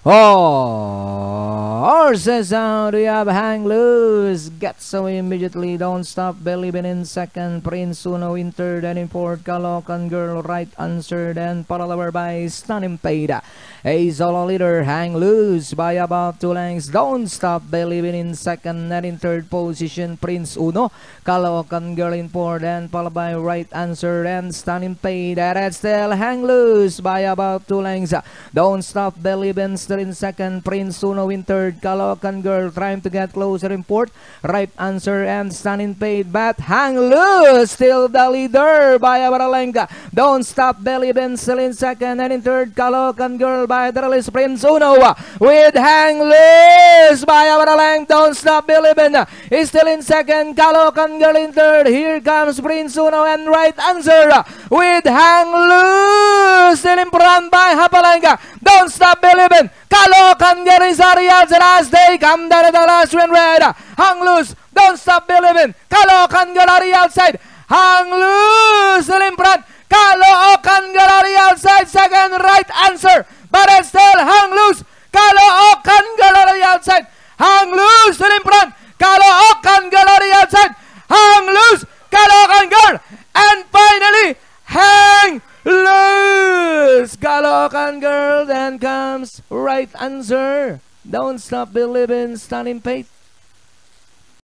Horses out, we have Hang Loose, gets away immediately, Don't Stop Believing in second, Prince Uno in third, and in fourth, Kalokan Girl right answer, then followed by Stunning Paid. A solo leader, Hang Loose by about 2 lengths, Don't Stop Believing in second, and in third position, Prince Uno, Kalokan Girl in fourth, and followed by Right Answer and Stunning Paid. That's still Hang Loose by about 2 lengths, Don't Stop Believing still in second, Prince Uno in third, Kalokan Girl trying to get closer in fourth, Right Answer and Stunning Paid, but Hang Loose still the leader by about a length. Don't Stop Believing still in second, and in third, Kalokan Girl by the release, Prince Uno with Hang Loose by about a length. Don't Stop Believing is still in second, Kalokan Girl in third. Here comes Prince Uno and Right Answer with Hang Loose still in front by half a length. Don't Stop Believing, Kalokan Girl is Ariels, and as they come down at the last win red, Hang Loose, Don't Stop Believing, Kalokan Girl are outside, Hang Loose still in front, Kalokan Girl are outside, second, Right Answer, but it's still Hang Loose, Kalokan Girl are outside, Hang Loose still in front, Kalokan Girl are outside, Hang Loose, Kalokan Girl, and finally Hang Loose, Kalokan Girl, then comes Right Answer, Don't Stop Believing, Stunning Paid.